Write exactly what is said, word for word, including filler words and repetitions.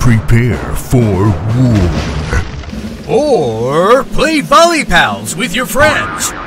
prepare for war. Or play Volley Pals with your friends.